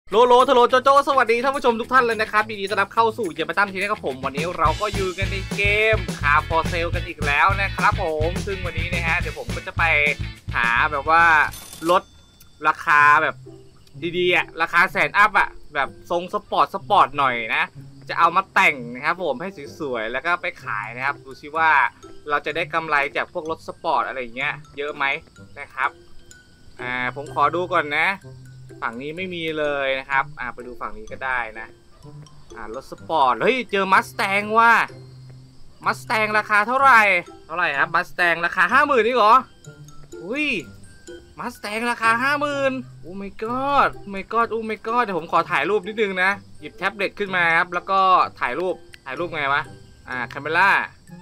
โลโลทโลโจโจสวัสดีท่านผู้ชมทุกท่านเลยนะครับยินดีต้อนรับเข้าสู่เกมมาตั้มทีนะครับผมวันนี้เราก็อยู่กันในเกมคาร์ฟอร์เซลกันอีกแล้วนะครับผมซึ่งวันนี้นะฮะเดี๋ยวผมก็จะไปหาแบบว่าลดราคาแบบดีๆอ่ะราคาแสนอัพอ่ะแบบทรงสปอร์ตหน่อยนะจะเอามาแต่งนะครับผมให้สวยๆแล้วก็ไปขายนะครับดูซิว่าเราจะได้กำไรจากพวกรถสปอร์ตอะไรเงี้ยเยอะไหมนะครับผมขอดูก่อนนะฝั่งนี้ไม่มีเลยนะครับไปดูฝั่งนี้ก็ได้นะรถสปอร์ตเฮ้ยเจอมัสแตงว่ามัสแตงราคาเท่าไหร่ครับมัสแตงราคา 50,000 นี่เหรออุ้ยมัสแตงราคา 50,000โอ้ my god โอ้ my god โอ้ my god เดี๋ยวผมขอถ่ายรูปนิดนึงนะหยิบแท็บเล็ตขึ้นมาครับแล้วก็ถ่ายรูปไงวะคาเมล่า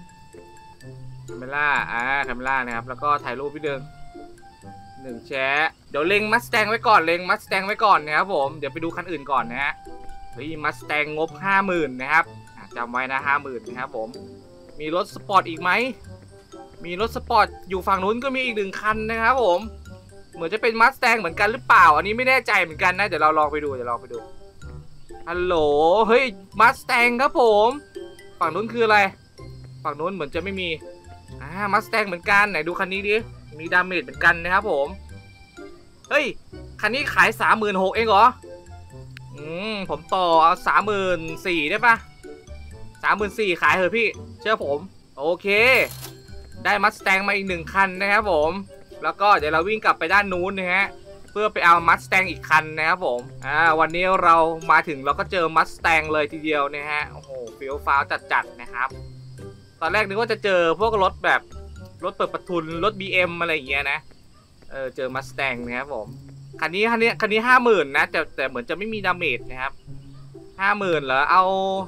นะครับแล้วก็ถ่ายรูปนิดนึง1แชะเดี๋ยวเล็งมัสแตงไว้ก่อนนะครับผมเดี๋ยวไปดูคันอื่นก่อนนะฮะเฮ้ยมัสแตงงบ 50,000 นะครับจำไว้นะ 50,000 นะครับผมมีรถสปอร์ตอีกไหมมีรถสปอร์ตอยู่ฝั่งนู้นก็มีอีก1คันนะครับผมเหมือนจะเป็นมัสแตงเหมือนกันหรือเปล่าอันนี้ไม่แน่ใจเหมือนกันนะเดี๋ยวเราลองไปดูฮัลโหลเฮ้ยมัสแตงครับผมฝั่งนู้นคืออะไรฝั่งนู้นเหมือนจะไม่มีมัสแตงเหมือนกันไหนดูคันนี้ดิมีดาเมจเหมือนกันนะครับผมเฮ้ยคันนี้ขาย 36,000 เองเหรอผมต่อเอา 34,000 ได้ปะ34,000ขายเถอะพี่เชื่อผมโอเคได้มัสแตงมาอีก1คันนะครับผมแล้วก็เดี๋ยวเราวิ่งกลับไปด้านนู้นนะฮะเพื่อไปเอามัสแตงอีกคันนะครับผมวันนี้เรามาถึงเราก็เจอมัสแตงเลยทีเดียวนะฮะโอ้โหฟิลฟ้าวจัดนะครับตอนแรกนึกว่าจะเจอพวกรถแบบรถเปิดประทุนรถ BM อะไรอย่างเงี้ยนะเจอมัสแตงนะครับผมคันนี้ 50,000 นะแต่เหมือนจะไม่มีดาเมจนะครับ 50,000เหรอเอา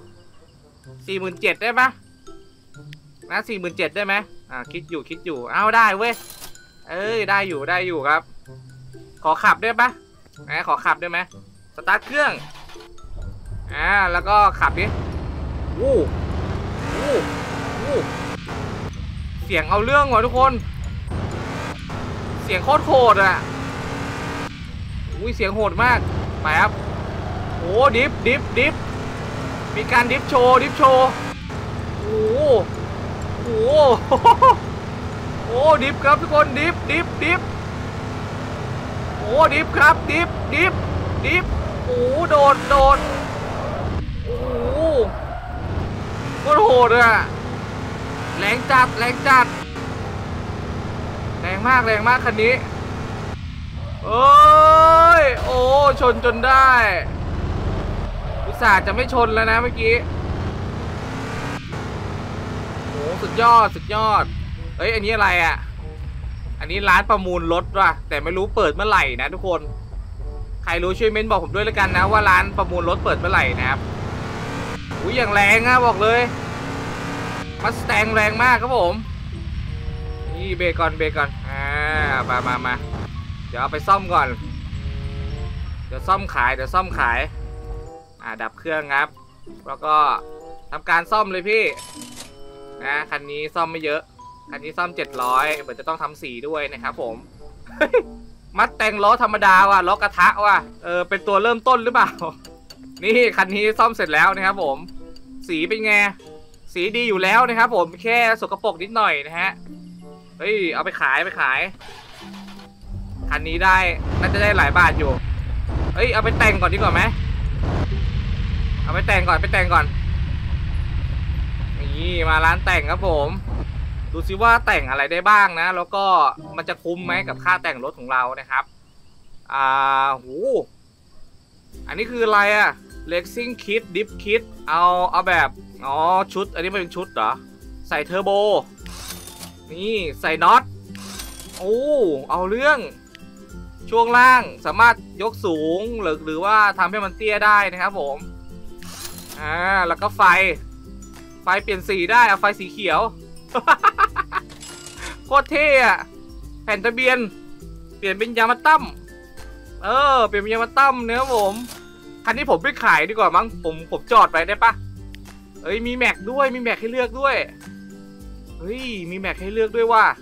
47,000 ได้ปะนะ 47,000 ได้ไหมคิดอยู่เอาได้เว้ยได้อยู่ครับขอขับได้ปะขอขับได้ไหมสตาร์ทเครื่องแล้วก็ขับดิวู้เสียงเอาเรื่องว่ะทุกคนเสียงโคตรโหดอ่ะอุ้ยเสียงโหดมากไปครับโอ้ดิฟมีการดิฟโชว์โอ้โหดิฟครับทุกคนดิฟโอ้ดิฟครับดิฟโอ้โดดโอ้โคตรโหดอ่ะแรงจัดแรงมากคันนี้โอ้ชนจนได้อุตส่าห์จะไม่ชนแล้วนะเมื่อกี้โอ้สุดยอดเฮ้ยอันนี้อะไรอ่ะอันนี้ร้านประมูลรถว่ะแต่ไม่รู้เปิดเมื่อไหร่นะทุกคนใครรู้ช่วยเม้นบอกผมด้วยแล้วกันนะว่าร้านประมูลรถเปิดเมื่อไหร่นะครับอุ้ยอย่างแรงอ่ะบอกเลยมัสแตงแรงมากครับผมนี่เบรกก่อนมาเดี๋ยวเอาไปซ่อมก่อนเดี๋ยวซ่อมขายดับเครื่องครับแล้วก็ทำการซ่อมเลยพี่นะคันนี้ซ่อมไม่เยอะคันนี้ซ่อม700เหมือนจะต้องทำสีด้วยนะครับผม มัดแต่งล้อธรรมดาว่ะล้อกระทะว่ะเป็นตัวเริ่มต้นหรือเปล่า นี่คันนี้ซ่อมเสร็จแล้วนะครับผมสีเป็นไงสีดีอยู่แล้วนะครับผมแค่สกปรกนิดหน่อยนะฮะเฮ้ยเอาไปขายคันนี้ได้น่าจะได้หลายบาทอยู่เฮ้ยเอาไปแต่งก่อนดีกว่าไหมเอาไปแต่งก่อนนี่มาร้านแต่งครับผมดูซิว่าแต่งอะไรได้บ้างนะแล้วก็มันจะคุ้มไหมกับค่าแต่งรถของเรานะครับหูอันนี้คืออะไรอะRacing Kit Dip Kit เอาแบบชุดอันนี้มันเป็นชุดเหรอใส่เทอร์โบนี่ใส่น็อตเอาเรื่องช่วงล่างสามารถยกสูงหรือว่าทำให้มันเตี้ยได้นะครับผมแล้วก็ไฟเปลี่ยนสีได้เอาไฟสีเขียว โคตรเท่อะแผ่นทะเบียนเปลี่ยนเป็นยามาตั้มเปลี่ยนเป็นยามาตั้มเนื้อผมคันนี้ผมไปขายดีกว่ามั้งผมจอดไปได้ปะมีแม็กด้วยมีแม็กให้เลือกด้วยมีแม็กให้เลือกด้วยว่า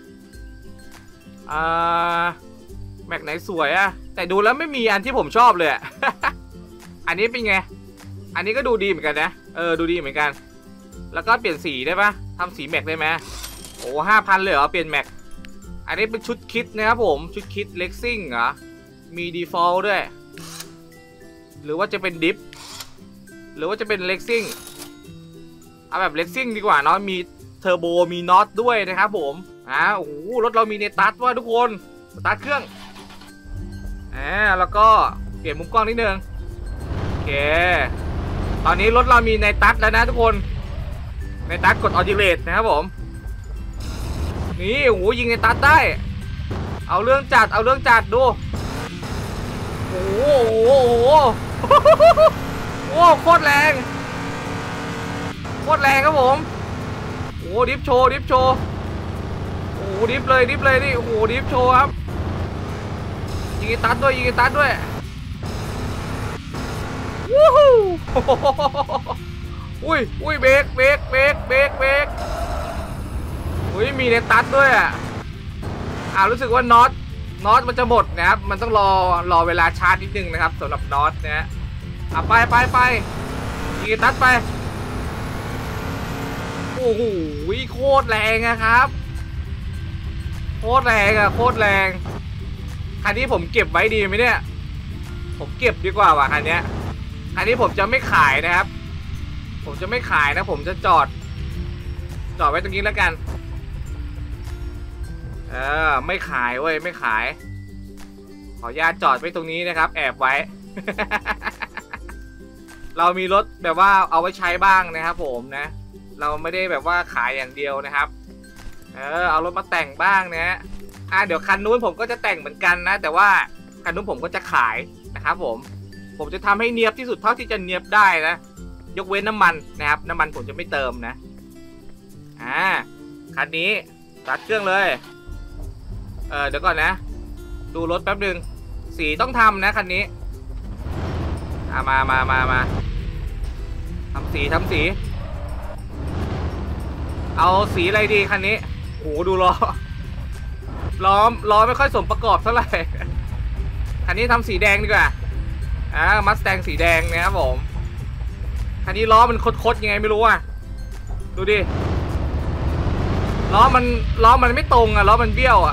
แม็กไหนสวยอะแต่ดูแล้วไม่มีอันที่ผมชอบเลยอันนี้เป็นไงอันนี้ก็ดูดีเหมือนกันนะดูดีเหมือนกันแล้วก็เปลี่ยนสีได้ปะทำสีแม็กได้ไหมโอ้5,000เลยเหรอเปลี่ยนแม็กอันนี้เป็นชุดคิดนะครับผมชุดคิดเล็กซิ่งเหรอมีดีฟอลต์ด้วยหรือว่าจะเป็นดิฟหรือว่าจะเป็นเล็กซิ่งเอาแบบเล็กซิ่งดีกว่าเนาะมีเทอร์โบมีน็อตด้วยนะครับผมโอ้โหรถเรามีเนตัสว่าทุกคนสตาร์ทเครื่องแล้วก็เปลี่ยนมุมกล้องนิดนึงโอเคตอนนี้รถเรามีเนตัสแล้วนะทุกคนเนตัสกดออจิเลตนะครับผมนี่โอ้โหยิงเนตัสได้เอาเรื่องจัดดูโอ้โหโอ้โคตรแรงครับผมโอ้ดิฟโชว์โอ้ดิฟเลยนี่โอ้โหดิฟโชว์ครับยิงตัดด้วยวู้ฮู้อุ้ยเบรกอุ้ยมีเนตัดด้วยรู้สึกว่าน็อตมันจะหมดนะครับมันต้องรอเวลาชาร์จนิดนึงนะครับสำหรับน็อตนะฮะไปยิงตัดไปโอ้โหโคตรแรงนะครับโคตรแรงคันนี้ผมเก็บไว้ดีไหมเนี่ยผมเก็บดีกว่าว่ะคันนี้ผมจะไม่ขายนะครับผมจะไม่ขายนะผมจะจอดไว้ตรงนี้แล้วกันไม่ขายเว้ยไม่ขายขออนุญาตจอดไว้ตรงนี้นะครับแอบไว้ เรามีรถแบบว่าเอาไว้ใช้บ้างนะครับผมนะเราไม่ได้แบบว่าขายอย่างเดียวนะครับเอารถมาแต่งบ้างนะเดี๋ยวคันนู้นผมก็จะแต่งเหมือนกันนะแต่ว่าคันนู้นผมก็จะขายนะครับผมจะทำให้เนียบที่สุดเท่าที่จะเนียบได้นะยกเว้นน้ำมันนะครับน้ำมันผมจะไม่เติมนะคันนี้ตัดเครื่องเลยเดี๋ยวก่อนนะดูรถแป๊บนึงสีต้องทำนะคันนี้มาทำสีเอาสีอะไรดีคันนี้โอ้โหดูล้อไม่ค่อยสมประกอบเท่าไหร่คันนี้ทำสีแดงดีกว่ามัสแตงสีแดงนะครับผมคันนี้ล้อมันคดยังไงไม่รู้ดูดิล้อมันไม่ตรงล้อมันเบี้ยว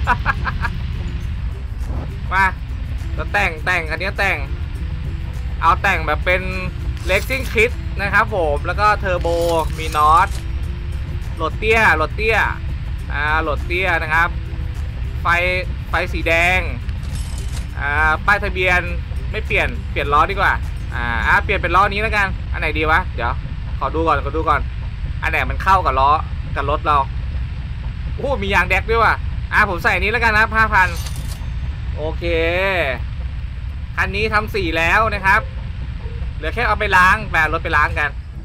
มาแล้วแต่งคันนี้แต่งเอาแต่งแบบเป็นเล็กซิ่งคิดนะครับผมแล้วก็เทอร์โบมีน็อตโหลดเตี้ยโหลดเตี้ยนะครับไฟสีแดงป้ายทะเบียนไม่เปลี่ยนล้อดีกว่าเปลี่ยนเป็นล้อนี้แล้วกันอันไหนดีวะเดี๋ยวขอดูก่อนอันไหนมันเข้ากับล้อกับรถเราโอ้มียางแดกด้วยว่ะผมใส่นี้แล้วกันนะ5,000โอเคคันนี้ทำสีแล้วนะครับเหลือแค่เอาไปล้างแบบรถไปล้างกัน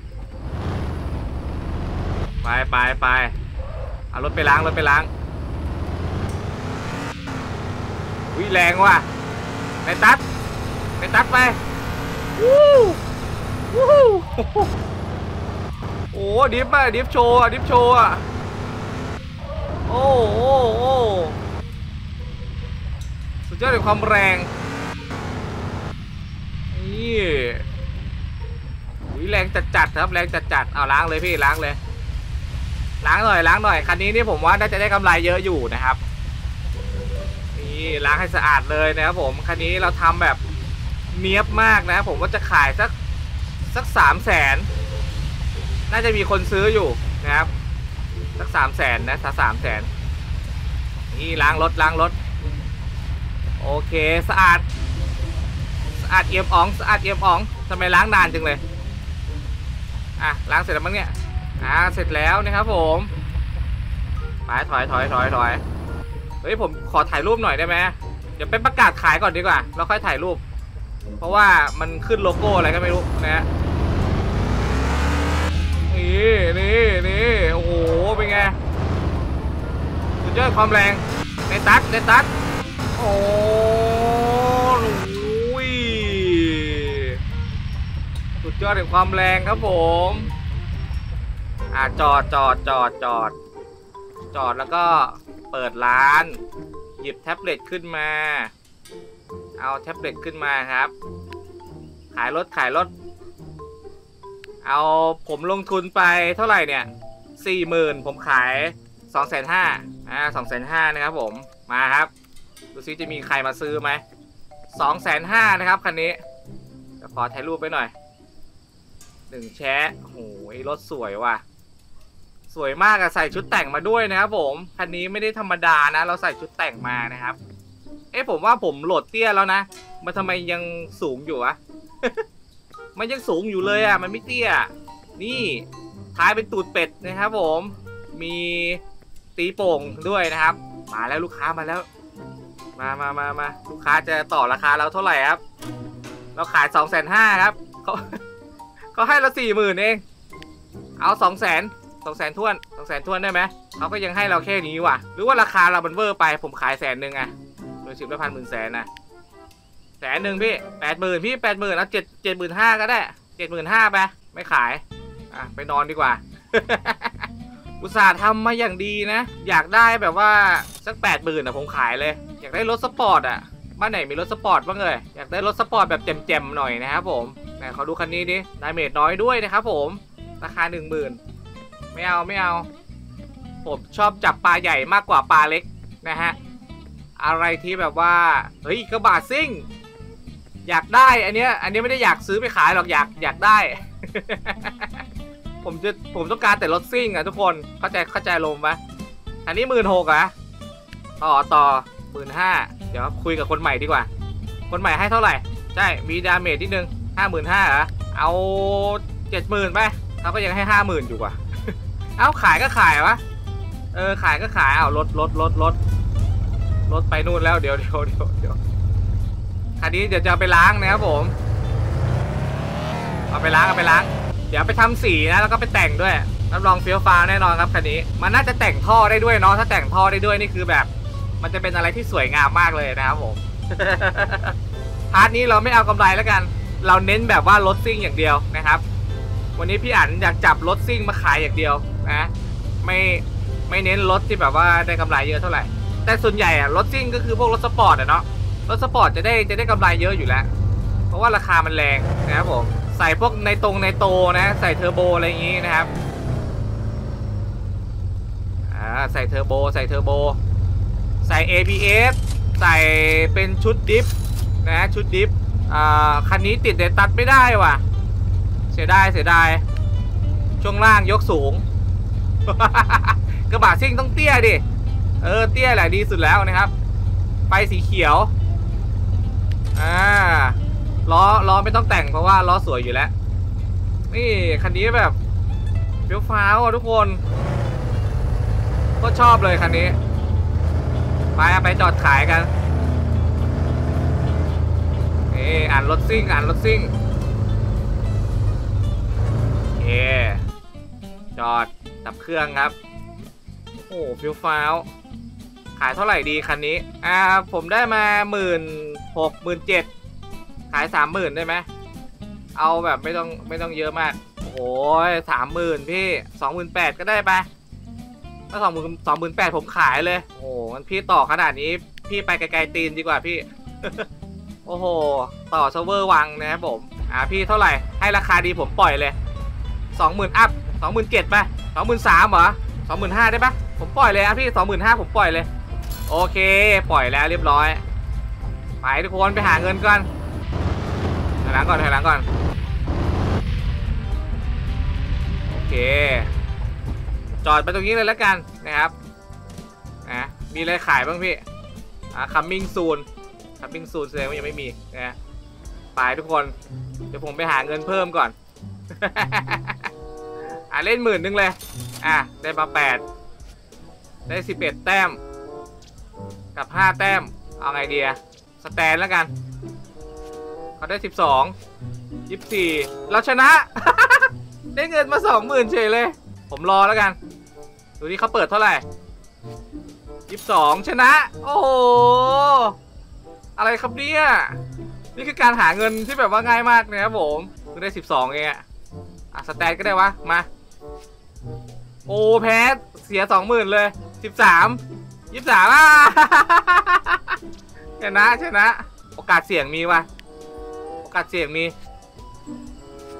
ไปเอารถไปล้างอุ้ยแรงว่ะไปตัดไปวู้โอ้ดิฟโชว์โอ้สุดยอดในความแรงนี่แรงจัดครับแรงจัดเอาล้างเลยพี่ล้างเลยล้างหน่อยคันนี้นี่ผมว่าน่าจะได้กำไรเยอะอยู่นะครับนี่ล้างให้สะอาดเลยนะครับผมคันนี้เราทำแบบเนียบมากนะผมว่าจะขายสัก300,000น่าจะมีคนซื้ออยู่นะครับสัก300,000นะถ้า300,000นี่ล้างรถโอเคสะอาดเอี่ยมอ๋องทำไมล้างนานจังเลยล้างเสร็จแล้วมั้งเนี่ยเสร็จแล้วนะครับผมไปถอยเฮ้ยผมขอถ่ายรูปหน่อยได้ไหมเดี๋ยวไปประกาศขายก่อนดีกว่าแล้วค่อยถ่ายรูปเพราะว่ามันขึ้นโลโก้อะไรก็ไม่รู้นะนี่โอ้โหเป็นไงสุดยอดความแรงในตัดโอ้ยสุดยอดในความแรงครับผมจอดแล้วก็เปิดร้านหยิบแท็บเล็ตขึ้นมาเอาแท็บเล็ตขึ้นมาครับขายรถเอาผมลงทุนไปเท่าไหร่เนี่ย40,000ผมขาย250,000 250,000นะครับผมมาครับดูซิจะมีใครมาซื้อไหม250,000นะครับคันนี้เดี๋ยวขอถ่ายรูปไปหน่อย1แชะโอ้โหรถสวยว่ะสวยมากอะใส่ชุดแต่งมาด้วยนะครับผมคันนี้ไม่ได้ธรรมดานะเราใส่ชุดแต่งมานะครับผมว่าผมโหลดเตี้ยแล้วนะมันทำไมยังสูงอยู่วะ มันยังสูงอยู่เลยอะมันไม่เตี้ยนี่ท้ายเป็นตูดเป็ดนะครับผมมีตีโป่งด้วยนะครับมาแล้วลูกค้ามาแล้วมาลูกค้าจะต่อราคาเราเท่าไหร่ครับเราขาย250,000ครับเขาให้เรา40,000เองเอา200,000ท้วนได้ไหมเขาก็ยังให้เราแค่นี้ว่ะหรือว่าราคาเรามันเวอร์ไปผมขาย100,000อะโดย10 ละพัน100,000นะ100,000พี่80,000พี่80,000เอา75,000ก็ได้75,000ไปไม่ขายไปนอนดีกว่า อุตส่าห์ทำมาอย่างดีนะอยากได้แบบว่าสัก80,000นะผมขายเลยอยากได้รถสปอร์ตอะบ้านไหนมีรถสปอร์ตบ้างเลยอยากได้รถสปอร์ตแบบแจ่มๆหน่อยนะครับผมไหนขอดูคันนี้ดิดาเมจน้อยด้วยนะครับผมราคา 10,000ไม่เอาผมชอบจับปลาใหญ่มากกว่าปลาเล็กนะฮะอะไรที่แบบว่าเฮ้ยกระบะซิ่งอยากได้อันนี้ไม่ได้อยากซื้อไปขายหรอกอยากได้ ผมต้องการแต่รถซิ่งอะทุกคนเข้าใจลมไหมอันนี้16,000อะต่อ15,000เดี๋ยวคุยกับคนใหม่ดีกว่าคนใหม่ให้เท่าไหร่ใช่มีดาเมจนิดนึง55,000เหรอเอา70,000ไปเขาก็ยังให้50,000อยู่ว่ะ เอาขายก็ขายวะขายก็ขายเอารถไปนู่นแล้วเดี๋ยวคันนี้เดี๋ยวจะเอาไปล้างนะครับผมเอาไปล้างเดี๋ยวไปทำสีนะแล้วก็ไปแต่งด้วยรับรองเฟี้ยวฟ้าวแน่นอนครับคันนี้มันน่าจะแต่งท่อได้ด้วยเนาะถ้าแต่งท่อได้ด้วยนี่คือแบบมันจะเป็นอะไรที่สวยงามมากเลยนะครับผม พาร์ทนี้เราไม่เอากำไรแล้วกันเราเน้นแบบว่ารถซิ่งอย่างเดียวนะครับวันนี้พี่อั๋นอยากจับรถซิ่งมาขายอย่างเดียวนะไม่เน้นรถที่แบบว่าได้กำไรเยอะเท่าไหร่แต่ส่วนใหญ่อะรถซิ่งก็คือพวกรถสปอร์ตอะเนาะรถสปอร์ตจะได้กำไรเยอะอยู่แล้วเพราะว่าราคามันแรงนะครับผมใส่พวกในโตนะใส่เทอร์โบอะไรอย่างงี้นะครับใส่เทอร์โบใส่ ABS ใส่เป็นชุดดิฟนะชุดดิฟคันนี้ติดเดตัดไม่ได้ว่ะเสียดายช่วงล่างยกสูง กระบะซิ่งต้องเตี้ยดิเตี้ยแหละดีสุดแล้วนะครับไฟสีเขียวล้อไม่ต้องแต่งเพราะว่าล้อสวยอยู่แล้วนี่คันนี้แบบเฟี้ยวฟ้าวทุกคนก็ชอบเลยคันนี้ไปจอดขายกันอ่านรถซิ่งจอดดับเครื่องครับโอ้ฟิวฟ้าวขายเท่าไหร่ดีคันนี้ผมได้มา16,000 17,000ขาย30,000ได้ไหมเอาแบบไม่ต้องเยอะมากโอ้โห30,000พี่28,000ก็ได้ปะถ้า28,000ผมขายเลยโอ้โหมันพี่ต่อขนาดนี้พี่ไปไกลๆตีนดีกว่าพี่ โอ้โหต่อเซิร์ฟเวอร์วังนะครับผมพี่เท่าไหร่ให้ราคาดีผมปล่อยเลย20,000อัพ27,000ป่ะ23,000เหรอ25,000ได้ปะผมปล่อยเลยพี่25,000ผมปล่อยเลยโอเคปล่อยแล้วเรียบร้อยไปทุกคนไปหาเงินก่อนถอยหลังก่อนโอเคจอดไปตรงนี้เลยแล้วกันนะครับมีอะไรขายบ้างพี่coming soon แสดงว่ายังไม่มีนะไปทุกคนเดี๋ยวผมไปหาเงินเพิ่มก่อน เล่น10,000เลยได้มา8ได้11แต้มกับ5แต้มเอาไงดีสแตนแล้วกันเขาได้12 24เราชนะ ได้เงินมา20,000เฉยเลยผมรอแล้วกันดูนี่เขาเปิดเท่าไหร่22ชนะโอ้โหอะไรครับเนี่ยนี่คือการหาเงินที่แบบว่าง่ายมากนะครับผมคือได้12เองสแตนก็ได้วะมาโอ้แพ้เสีย20,000เลย13 23ชนะโอกาสเสี่ยงมีวะโอกาสเสี่ยงมี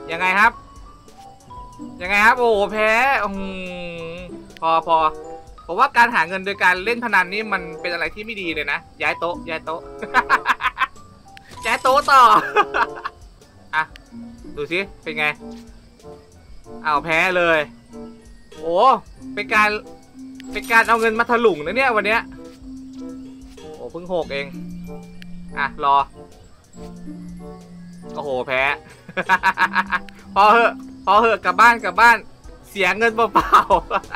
ยังไงครับยังไงครับโอ้แพ้พอผมว่าการหาเงินโดยการเล่นพนันนี่มันเป็นอะไรที่ไม่ดีเลยนะย้ายโต๊ะย้ายโต๊ะ ย้ายโต๊ะต่อ อ่ะดูสิเป็นไงเอาแพ้เลยโอ้เป็นการเอาเงินมาถลุงนะเนี่ยวันเนี้ยโอ้เพิ่ง6เองอ่ะรอโอ้โหแพ้ พอเหอะกลับบ้านเสียเงินเปล่า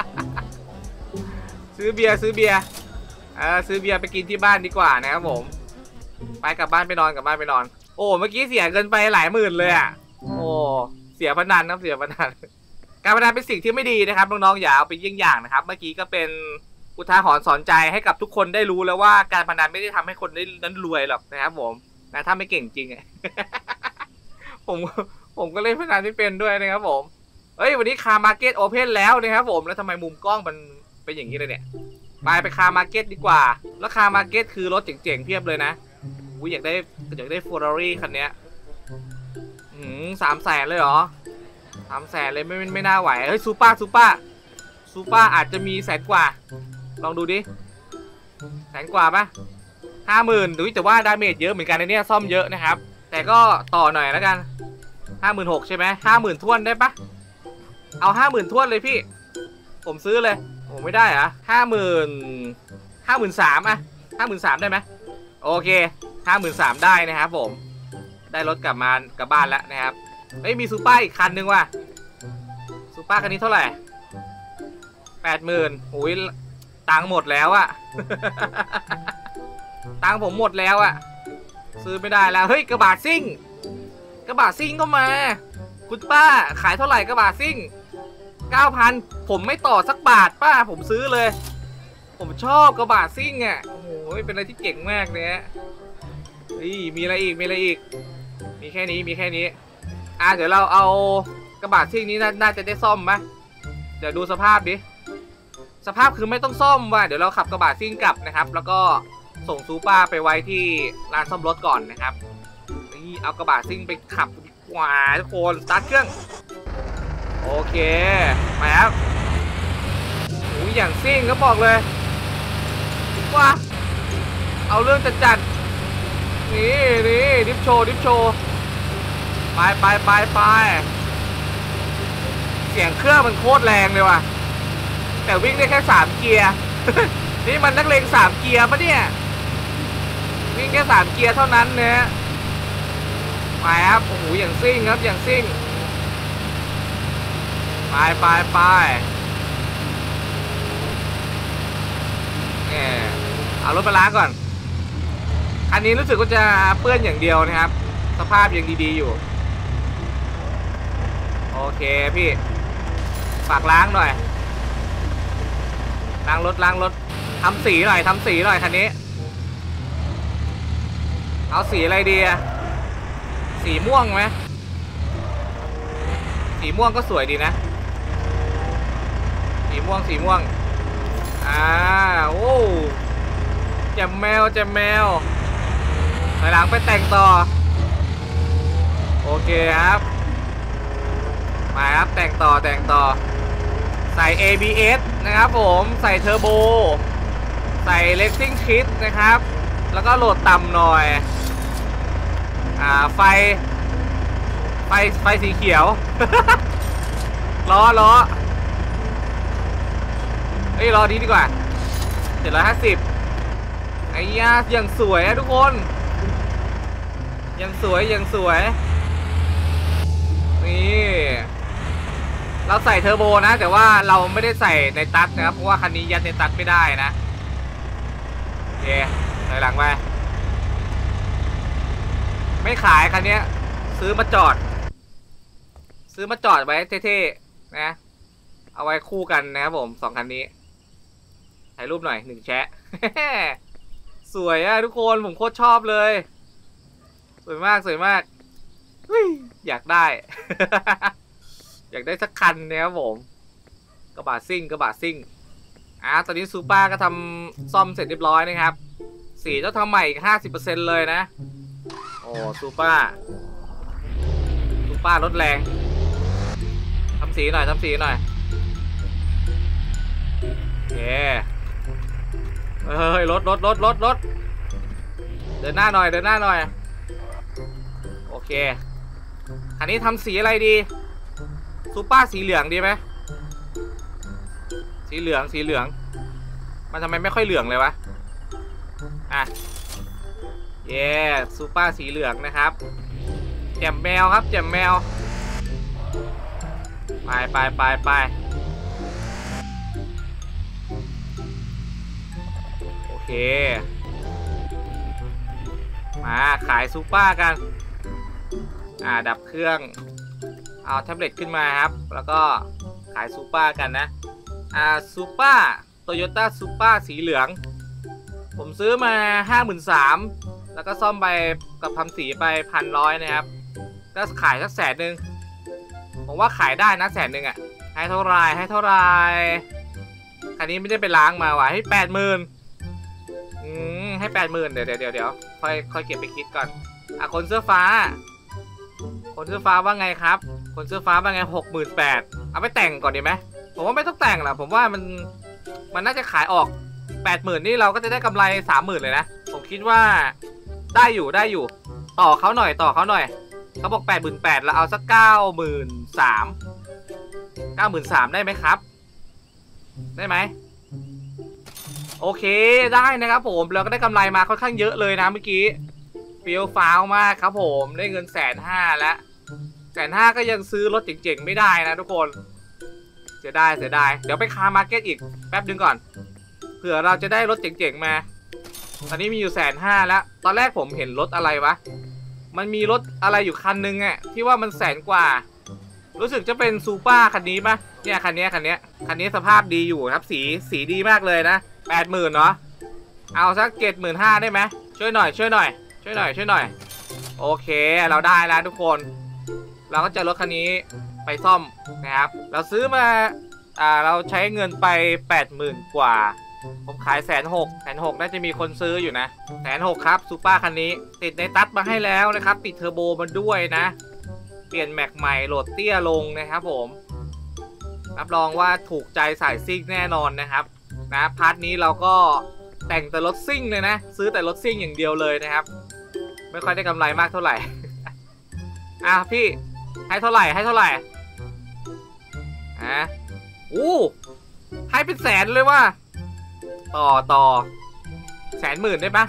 ๆ ซื้อเบียร์ซื้อเบียร์ไปกินที่บ้านดีกว่านะครับผมไปกลับบ้านไปนอนโอ้เมื่อกี้เสียเงินไปหลายหมื่นเลยอ่ะโอ้เสียพนันครับเสียพนัน การพนันเป็นสิ่งที่ไม่ดีนะครับน้องๆอย่าเอาไปเยี่ยงอย่างนะครับเมื่อกี้ก็เป็นอุทาหรณ์สอนใจให้กับทุกคนได้รู้แล้วว่าการพนันไม่ได้ทำให้คนนั้นรวยหรอกนะครับผมนะถ้าไม่เก่งจริง ผมก็เล่นพนันไม่เป็นด้วยนะครับผมเฮ้ยวันนี้คาร์มาร์เก็ตโอเพนแล้วนะครับผมแล้วทำไมมุมกล้องมันเป็นอย่างนี้เลยเนี่ยไปคาร์มาร์เก็ตดีกว่าแล้วคาร์มาร์เก็ตคือรถเจ๋งๆเพียบเลยนะอยากได้เฟอร์รารี่คันนี้300,000เลยเหรอ300,000เลยไม่น่าไหวเฮ้ยซูเปอร์อาจจะมี100,000 กว่าลองดูดิ100,000 กว่าปะ50,000ดูแต่ว่าดาเมจเยอะเหมือนกันในนี้ซ่อมเยอะนะครับแต่ก็ต่อหน่อยแล้วกัน56,000ใช่ไหม50,000ท้วนได้ปะเอา50,000ท้วนเลยพี่ผมซื้อเลยโอ้ไม่ได้อะ53,000อะ53,000ได้ไหมโอเค53,000ได้นะครับผมได้รถกลับบ้านแล้วนะครับไม่มีซูเปอร์อีกคันนึงว่ะซูเปอร์คันนี้เท่าไหร่80,000โอ้ยตังค์หมดแล้วอะ ตังค์ผมหมดแล้วอะซื้อไม่ได้แล้วเฮ้ยกระบะซิ่งก็มาคุณป้าขายเท่าไหร่กระบะซิ่ง 9,000ผมไม่ต่อสักบาทป้าผมซื้อเลยผมชอบกระบะซิ่งอ่ะโอ้โหเป็นอะไรที่เก่งมากเลยฮะมีอะไรอีกมีแค่นี้เดี๋ยวเราเอากระบะซิ่งนี้น่าจะได้ซ่อมไหมเดี๋ยวดูสภาพดิสภาพคือไม่ต้องซ่อมว่ะเดี๋ยวเราขับกระบะซิ่งกลับนะครับแล้วก็ส่งซูเปอร์ไปไว้ที่ร้านซ่อมรถก่อนนะครับนี่เอากระบะซิ่งไปขับดีกว่าทุกคนสตาร์ทเครื่องโอเคมาครับโอ้ยอย่างซิ่งก็บอกเลยว้าเอาเรื่องจัดนี่ดิฟโชว์ไปเสียงเครื่องมันโคตรแรงเลยว่ะแต่วิ่งได้แค่3เกียร์ นี่มันนักเลง3เกียร์ปะเนี่ยวิ่งแค่3เกียร์เท่านั้นเนี่ยไปครับโอ้โหอย่างซิ่งครับอย่างซิ่งไปเอารถไปล้างก่อนอันนี้รู้สึกว่าจะเปื้อนอย่างเดียวนะครับสภาพยังดีๆอยู่โอเคพี่ฝากล้างหน่อยล้างรถทำสีหน่อยคันนี้เอาสีอะไรดีอะสีม่วงไหมสีม่วงก็สวยดีนะสีม่วงโอ้แจ่มแมวถอยหลังไปแต่งต่อโอเคครับมาครับแต่งต่อใส่ ABS นะครับผมใส่เทอร์โบใส่ Racing Kit นะครับแล้วก็โหลดต่ำหน่อยไฟสีเขียว ล้อเฮ้ยล้อนี้ดีกว่า750ไอ้ยาอย่างสวยอะทุกคนอย่างสวยนี่เราใส่เทอร์โบนะแต่ว่าเราไม่ได้ใส่ในตัดนะครับเพราะว่าคันนี้ยัดในตัดไม่ได้นะโอเคถอยหลังไปไม่ขายคันนี้ซื้อมาจอดไว้เท่ๆนะเอาไว้คู่กันนะครับผม2คันนี้ถ่ายรูปหน่อย1แชะ สวยอะทุกคนผมโคตรชอบเลยสวยมากอยากได้ อยากได้สักคันนะครับผมกระบะซิ่งตอนนี้ซูเปอร์ก็ทำซ่อมเสร็จเรียบร้อยนะครับสีต้องทำใหม่อีก 50% เลยนะโอ้ซูเปอร์รถแรงสีหน่อยทำสีหน่อยโอเคเฮ้ยรถเดินหน้าหน่อยโอเคอันนี้ทำสีอะไรดีซูเปอร์สีเหลืองดีไหมสีเหลืองมันทำไมไม่ค่อยเหลืองเลยวะอ่ะเย้ซูเปอร์สีเหลืองนะครับแจ่มแมวครับแจ่มแมวไปโอเคมาขายซูเปอร์กันดับเครื่องเอาแท็บเล็ตขึ้นมาครับแล้วก็ขายซูเปอร์กันนะซูเปอร์โตโยต้าซูเปอร์สีเหลืองผมซื้อมา 53,000แล้วก็ซ่อมไปกับทำสีไป1,100นะครับก็ขายสัก100,000ผมว่าขายได้นะ100,000อ่ะให้เท่าไรคันนี้ไม่ได้ไปล้างมาว่ะให้80,000ให้80,000เดี๋ยวค่อยเก็บไปคิดก่อนคนเสื้อฟ้าว่าไงครับคนเสื้อฟ้าว่าไง68,000เอาไปแต่งก่อนดีไหมผมว่าไม่ต้องแต่งหรอกผมว่ามันน่าจะขายออก80,000นี่เราก็จะได้กำไร30,000เลยนะผมคิดว่าได้อยู่ต่อเขาหน่อยเขาบอก88,000แล้วเอาสัก93,000ได้ไหมครับได้ไหมโอเคได้นะครับผมเราก็ได้กำไรมาค่อนข้างเยอะเลยนะเมื่อกี้เฟี้ยวฟ้าวมากครับผมได้เงิน150,000แล้ว150,000ก็ยังซื้อรถเจ๋งๆไม่ได้นะทุกคนเสียดายเดี๋ยวไปคาร์มาร์เก็ตอีกแป๊บนึงก่อนเผื่อเราจะได้รถเจ๋งๆมาตอนนี้มีอยู่150,000แล้วตอนแรกผมเห็นรถอะไรวะมันมีรถอะไรอยู่คันนึงอ่ะที่ว่ามัน100,000 กว่ารู้สึกจะเป็นซูเปอร์คันนี้ปะเนี่ยคันนี้สภาพดีอยู่ครับสีดีมากเลยนะ80,000เนาะเอาสัก75,000ได้ไหมช่วยหน่อยโอเคเราได้แล้วทุกคนเราก็จะรถคันนี้ไปซ่อมนะครับเราซื้อมาเราใช้เงินไป80,000 กว่าผมขาย160,000น่าจะมีคนซื้ออยู่นะ160,000ครับซูเปอร์คันนี้ติดในตัดมาให้แล้วนะครับติดเทอร์โบมันด้วยนะเปลี่ยนแม็กใหม่โหลดเตี้ยลงนะครับผมรับรองว่าถูกใจสายซิ่งแน่นอนนะครับนะพาร์ทนี้เราก็แต่งแต่รถซิ่งเลยนะซื้อแต่รถซิ่งอย่างเดียวเลยนะครับไม่ค่อยได้กำไรมากเท่าไหร่ พี่ให้เท่าไหร่ให้เป็น100,000เลยว่าต่อ110,000ได้ปะ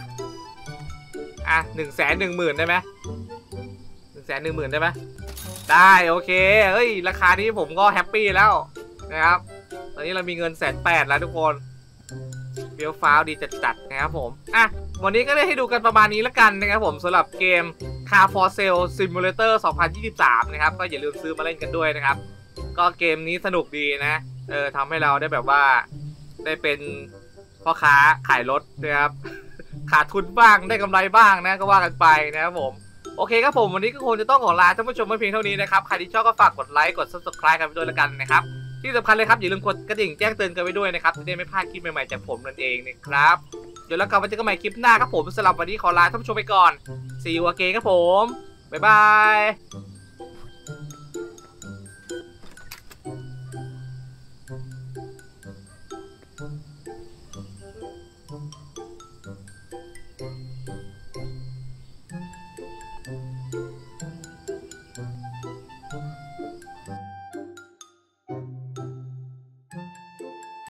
110,000ได้ไหม110,000ได้ไหมได้โอเคเฮ้ยราคานี้ผมก็แฮปปี้แล้วนะครับตอนนี้เรามีเงิน180,000แล้วทุกคนเฟี้ยวฟ้าวดีจัดนะครับผมวันนี้ก็ได้ให้ดูกันประมาณนี้แล้วกันนะครับผมสำหรับเกม Car for Sale Simulator 2023นะครับก็อย่าลืมซื้อมาเล่นกันด้วยนะครับก็เกมนี้สนุกดีนะทำให้เราได้แบบว่าได้เป็นพ่อค้าขายรถนะครับขาดทุนบ้างได้กำไรบ้างนะก็ว่ากันไปนะครับผมโอเคครับผมวันนี้ก็คงจะต้องขอลาท่านผู้ชมไว้เพียงเท่านี้นะครับใครที่ชอบก็ฝากกดไลค์กด Subscribe กันไปด้วยแล้วกันนะครับที่สำคัญเลยครับอย่าลืมกดกระดิ่งแจ้งเตือนกันไว้ด้วยนะครับจะได้ไม่พลาดคลิปใหม่ๆจากผมนั่นเองนะครับเดี๋ยวแล้วกันไว้เจอกันใหม่คลิปหน้าครับผมสำหรับวันนี้ขอลาท่านผู้ชมไปก่อน See you again ครับผมบ๊ายบาย